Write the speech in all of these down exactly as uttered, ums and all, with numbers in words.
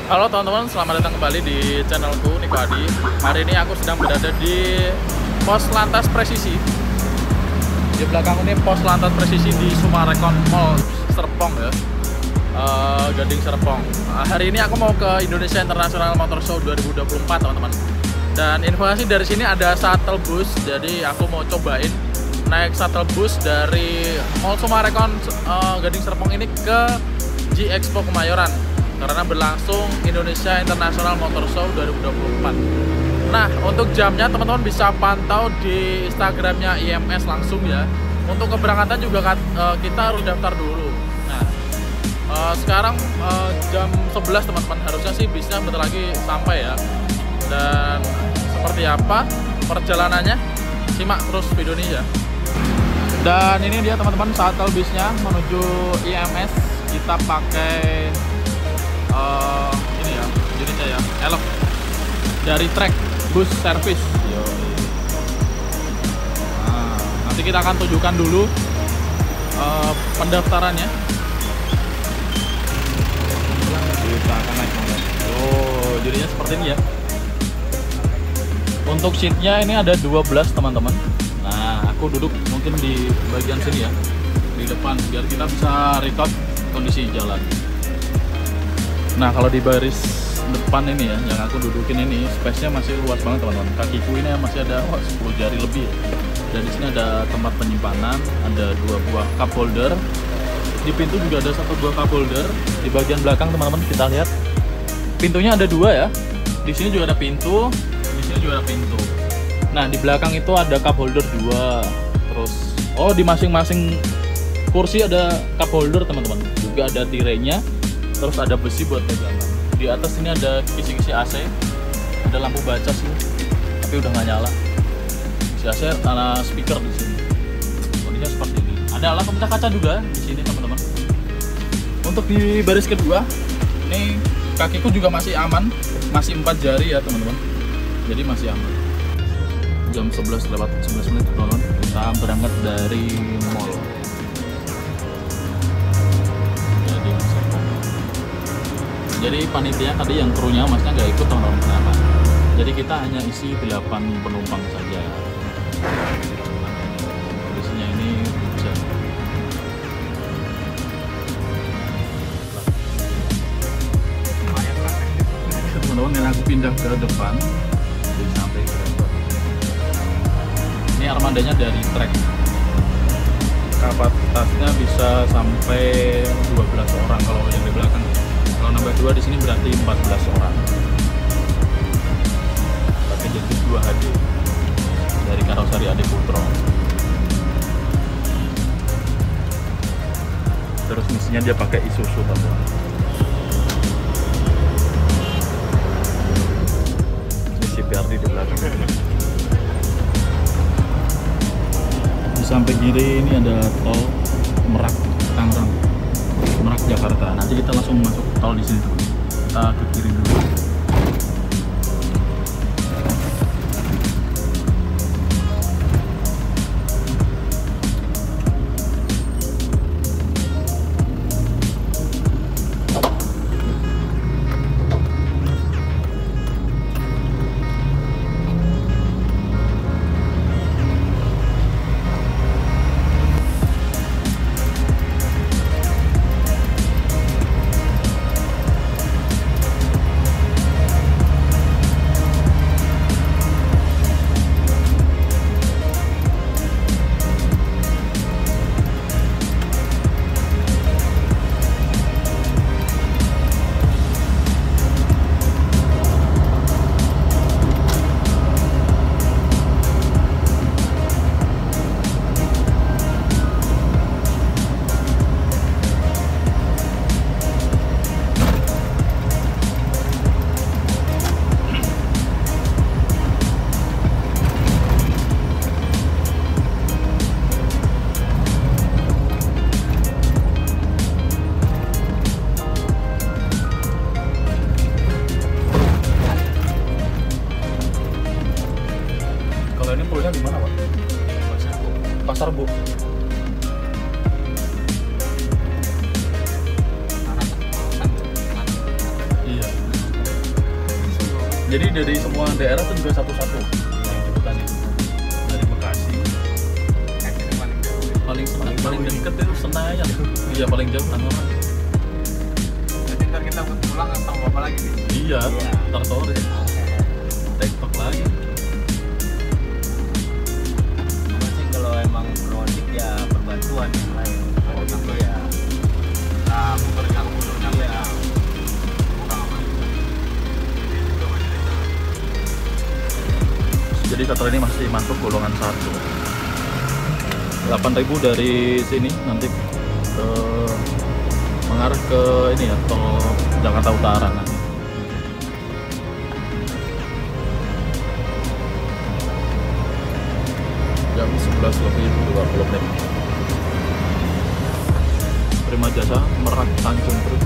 Halo teman-teman, selamat datang kembali di channelku Niko Adi. Hari ini aku sedang berada di pos lantas presisi. Di belakang ini pos lantas presisi di Sumarekon Mall Serpong ya, uh, Gading Serpong. Uh, hari ini aku mau ke Indonesia International Motor Show dua ribu dua puluh empat teman-teman. Dan informasi dari sini ada shuttle bus, jadi aku mau cobain naik shuttle bus dari Mall Sumarekon uh, Gading Serpong ini ke G Expo Kemayoran, karena berlangsung Indonesia International Motor Show dua ribu dua puluh empat. Nah, untuk jamnya teman-teman bisa pantau di Instagramnya I M S langsung ya. Untuk keberangkatan juga kita harus daftar dulu. Nah, uh, sekarang uh, jam sebelas teman-teman, harusnya sih bisnya bentar lagi sampai ya. Dan seperti apa perjalanannya, simak terus video ini ya. Dan ini dia teman-teman shuttle bisnya menuju I M S. Kita pakai Uh, ini ya, jenisnya ya, elok dari Trek Bus Service. Nah, nanti kita akan tunjukkan dulu uh, pendaftarannya. Kita akan naik. Oh, jadinya seperti ini ya. Untuk seatnya ini ada dua belas teman-teman. Nah, aku duduk mungkin di bagian sini ya, di depan, biar kita bisa record kondisi jalan. Nah, kalau di baris depan ini ya, yang aku dudukin ini, space-nya masih luas banget teman-teman. Kakiku ini masih ada oh, sepuluh jari lebih ya. Dan di sini ada tempat penyimpanan, ada dua buah cup holder. Di pintu juga ada satu buah cup holder. Di bagian belakang teman-teman kita lihat, pintunya ada dua ya. Di sini juga ada pintu, di sini juga ada pintu. Nah, di belakang itu ada cup holder dua. Terus, oh di masing-masing kursi ada cup holder teman-teman. Juga ada tirainya. Terus ada besi buat pegangan. Di atas ini ada kisi-kisi A C, ada lampu baca sih, tapi udah nggak nyala. Kisi A C, ada speaker di sini. Kondisinya seperti ini. Ada alat pemecah kaca juga di sini teman-teman. Untuk di baris kedua, ini kakiku juga masih aman, masih empat jari ya teman-teman. Jadi masih aman. Jam sebelas lewat sebelas menit teman-teman. Kita berangkat dari mall. Jadi panitia tadi yang krunya masnya nggak ikut teman-teman, kenapa? Jadi kita hanya isi delapan penumpang saja. Kondisinya ini hujan. Teman-teman, yang aku pindah ke depan, jadi sampai ke depan. Ini armadanya dari Trek. Kapasitasnya bisa sampai dua belas orang kalau yang di belakang. Kalau nambah dua di sini berarti empat belas orang. Pakai jenis dua H D dari karoseri Adi Putro. Terus mesinnya dia pakai Isuzu teman-teman. Ini C P R D di belakang. Di samping kiri ini ada tol Merak Tangerang, Merak Jakarta. Nanti kita langsung masuk tol di sini teman. Kita ke kiri dulu. Jadi dari semua daerah itu juga satu-satu yang cepetan itu. Dari Bekasi paling jauh. paling paling, paling deket itu Senayan. Iya paling jauh Tangerang. Jadi ntar kita pulang atau apa lagi nih? Iya, Iya. ntar sore TikTok lagi. Masih kalau emang kronik ya perbantuan yang lain. Oh, Kalau gitu gitu ya. Nah, muternya muternya Iya. kurang apa itu. Ini juga masih bisa. Jadi shuttle ini masih masuk golongan satu. delapan ribu dari sini nanti ke mengarah ke ini ya tol Jakarta Utara nanti. Jam sebelas lebih dua puluh menit. Prima Jasa Merak Tanjung Priok.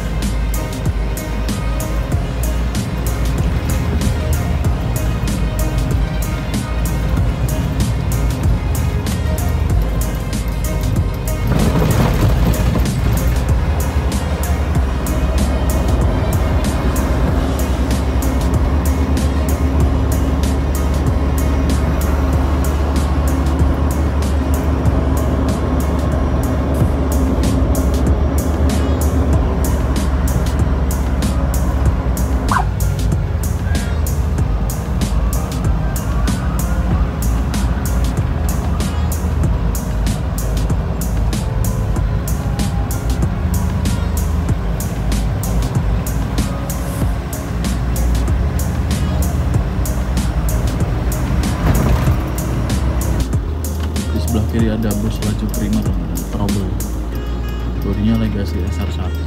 Sebelah kiri ada bus laju prima teman-teman, trouble. Bodinya Legacy S R satu.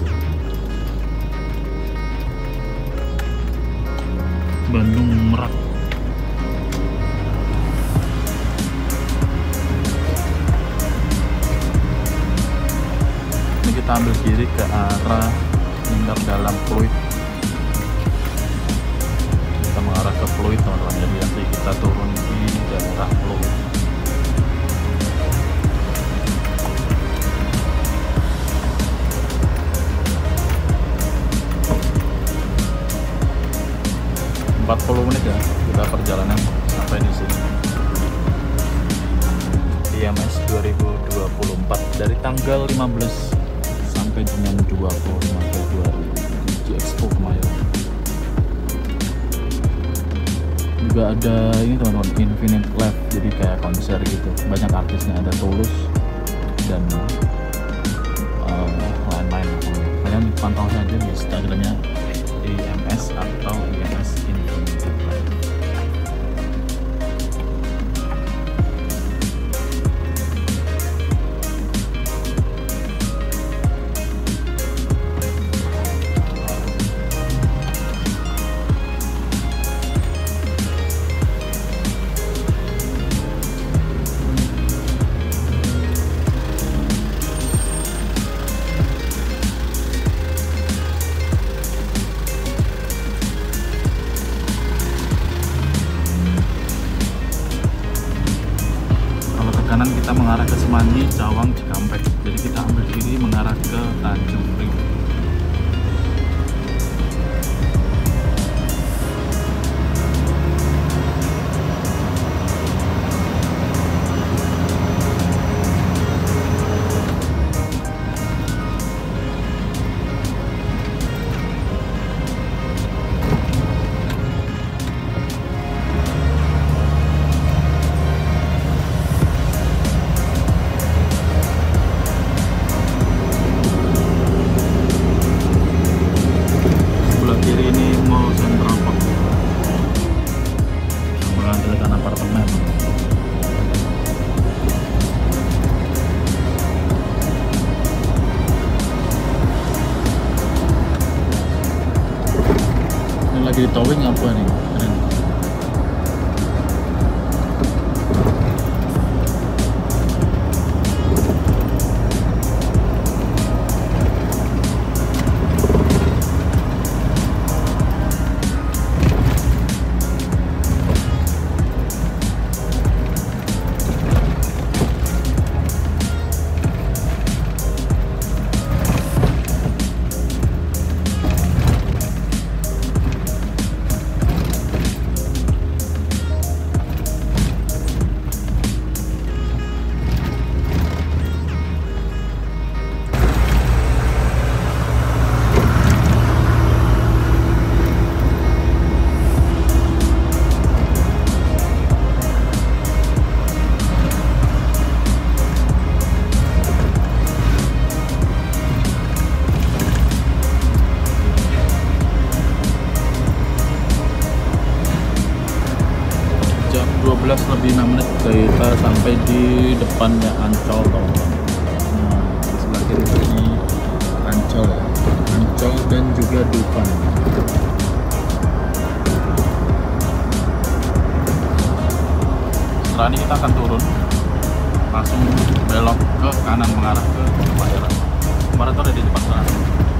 Bandung Merak. Ini kita ambil kiri ke arah Lingkar Dalam Pluit. Kita mengarah ke Pluit teman-teman, jadi nanti kita turun di daerah Pluit. empat puluh menit ya kita perjalanan sampai di sini. I M S dua ribu dua puluh empat dari tanggal lima belas sampai dengan dua puluh lima Februari di Expo Kemayoran. Juga ada ini teman-teman, Infinite Live, jadi kayak konser gitu, banyak artisnya, ada Tulus dan uh, lain-lain. Kalian pantau saja di Instagramnya I M S atau I M S Infinite Live. Kanan kita mengarah ke Semanggi, Cawang, Cikampek. Jadi kita ambil kiri mengarah ke Tanjung Priok. Apartemen. Ini lagi di towing apa nih? Keren. belas lebih enam menit kita sampai di depannya Ancol teman-teman. Nah, di sebelah kiri ini Ancol ya, Ancol dan juga Dufan. Setelah ini kita akan turun, langsung belok ke kanan mengarah ke Kemayoran. Kemarin tuh ada di depan sana.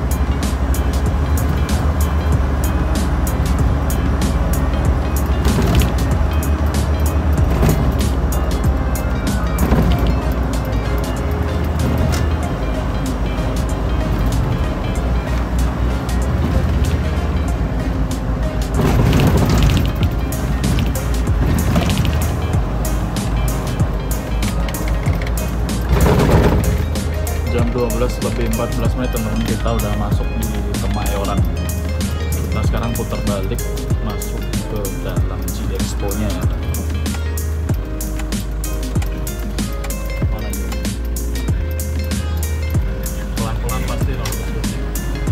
Jam dua belas lebih empat belas menit teman-teman, kita udah masuk di Kemayoran. Kita sekarang putar balik masuk ke dalam G Expo nya ya. Mana ini? Pelan-pelan pasti lalu syuting.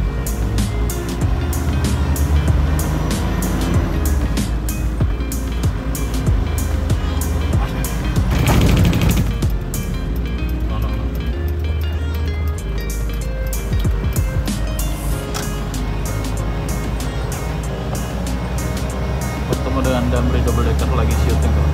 Bertemu dengan Damri double decker lagi syuting tuh.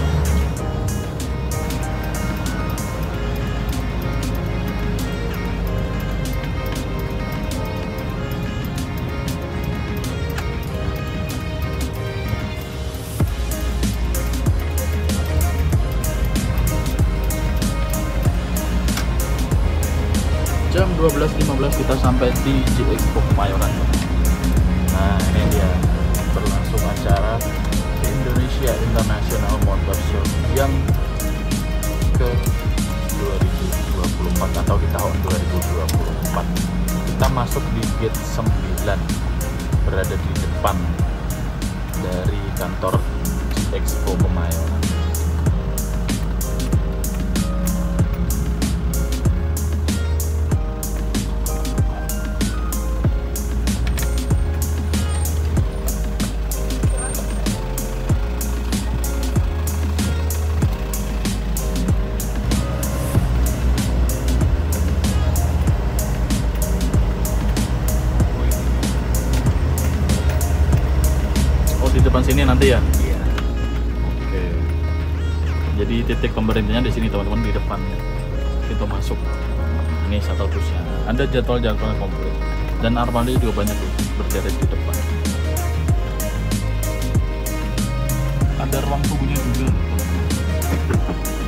Jam dua belas lima belas kita sampai di G Expo Kemayoran. Nah, ini dia berlangsung acara Indonesia International Motor Show yang ke dua ribu dua puluh empat atau di tahun dua ribu dua puluh empat. Kita masuk di gate sembilan, berada di depan dari kantor G Expo Kemayoran. Di depan sini nanti ya? Iya. Oke. Jadi titik pemberhentiannya di sini teman-teman, di depan pintu masuk. Ini shuttle busnya. Ada jadwal-jadwal komplit. Dan armada juga banyak tuh berderet di depan. Ada ruang tunggunya juga teman-teman.